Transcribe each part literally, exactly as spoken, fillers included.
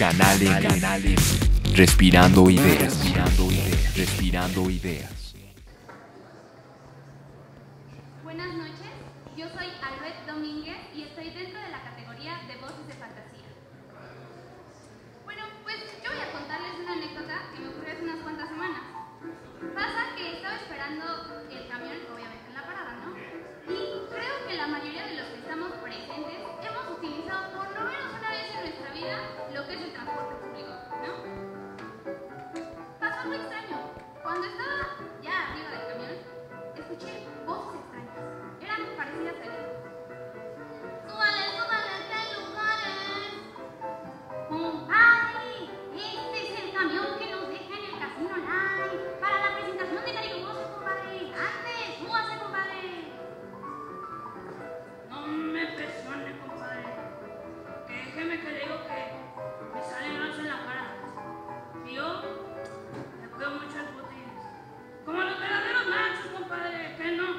Canal M. Canal M. Respirando ideas. Respirando ideas. Respirando ideas. Buenas noches, yo soy Albert Domínguez y estoy dentro de la categoría de Voces de Fantasía. Bueno, pues yo voy a contarles una anécdota que me ocurrió hace unas cuantas semanas. Pasa que estaba esperando el camión, obviamente en la parada, ¿no? Y creo que la mayoría de los que estamos presentes hemos utilizado por lo menos una vez en nuestra vida lo que es el transporte público, ¿no? Pasó algo extraño. Cuando estaba ya arriba del camión, escuché voces extrañas. Eran parecidas a esto. ¡Súbale, súbale, qué lugares! ¡Compadre! Este es el camión que nos deja en el Casino Live para la presentación de Carigoso, compadre. ¡Antes! ¡Súbase, compadre! No me presione, compadre. Que déjeme que le digo que me salen noches en la cara. Y yo le cuido mucho el putis. Como los verdaderos machos, compadre, que no.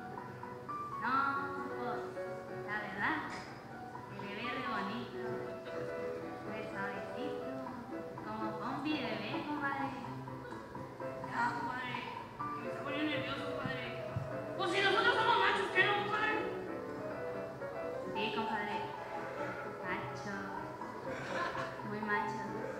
No, pues, la verdad, se le ve re bonito, re suavecito, como pompi de bebé, compadre. Ya, compadre, que me está poniendo nervioso, compadre. Pues si nosotros somos machos, ¿qué no, compadre? Sí, compadre, macho, muy macho.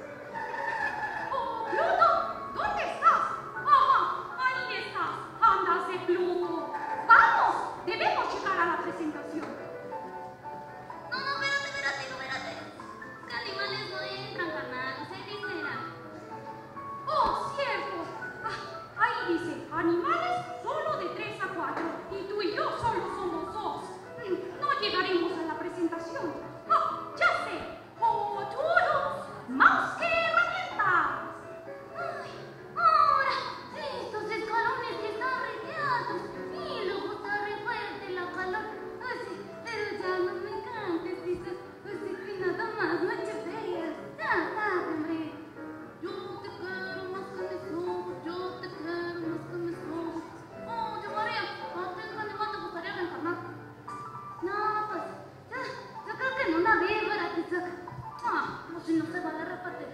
¡Oh, Pluto! ¿Dónde estás? ¡Ajá! ¡Ahí estás! ¡Ándase, Pluto! ¡Vamos! ¡Debemos llegar a la presentación! No, no, espérate, espérate, no, espérate. Los animales no entran, carnal. No sé qué será. ¡Oh, cierto! Ah, ahí dice, animales solo de tres a cuatro. Y tú y yo solo somos dos. Mm, No llegaremos a la presentación. ¡Ah, ya sé! ¡Oh, todos! ¡Más que herramientas! ¡Ay! Ahora, estos escalones que están reteados. Y luego está re fuerte la calor. Así, pero ya no me cantes, dices. Así que nada más, no te veas. Ya, ya, hombre. Yo te quiero más que mis ojos. Yo te quiero más que mis ojos. Oh, te María, ¿a ti cuándo más te gustaría reencarnar? No, pues, yo, yo creo que en una víbora, quizás. Ah, pues si no se va a repartir.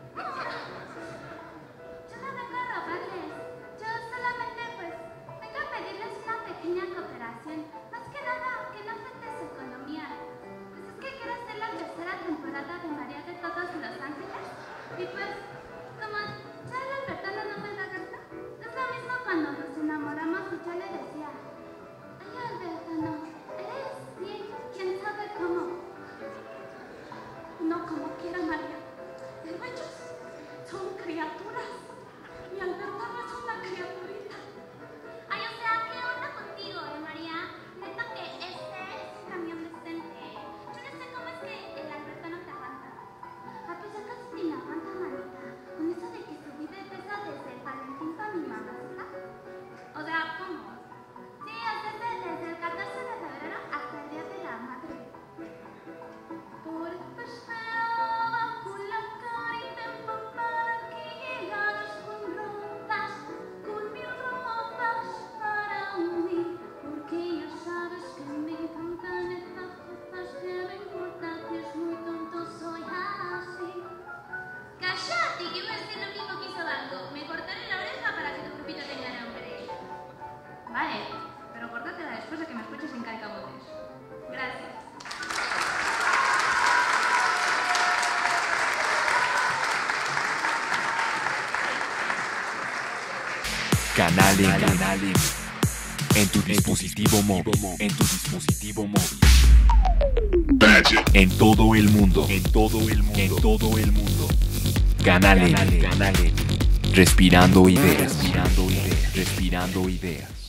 Yo no vengo a robarles. Yo solamente, pues, vengo a pedirles una pequeña cooperación. Más que nada, que no afecte su economía. Pues es que quiero hacer la tercera temporada de María de todos los Ángeles. Y pues, como ya el Albertano no me da gasta, es lo mismo cuando nos enamoramos y yo le decía, ay, Albertano, eres bien, quién sabe cómo. No como quiera, María. Pero ellos son criaturas. Mi Albertano es una criaturita. Ay, o sea, ¿qué onda contigo, eh, María? Neta que este es un camión decente. Yo no sé cómo es que el Albertano te aguanta. Ah, pues ya casi ni me aguanta, manita. Con eso de que subí de peso desde el Valentín para mi mamacita. O sea, ¿cómo? Sí, o sea, desde el catorce de febrero hasta el Día de la Madre. Por eso esperaba con la carita empapada que llegaras con ropas, con mil ropas para unir. Porque ya sabes que me encantan estas cosas que me importa que es muy tonto, soy así. ¡Cállate! Que iba a decir lo mismo que hizo Banco. Me cortaré la oreja para que tu grupito tenga nombre. Vale, pero córtatela después de que me escuches en Calcabotes. Gracias. Canal M. Canal M. En tu dispositivo móvil. En tu dispositivo móvil. En todo el mundo. En todo el mundo. En todo el mundo. Canal M. Canal M. Respirando ideas. Respirando ideas. Respirando ideas.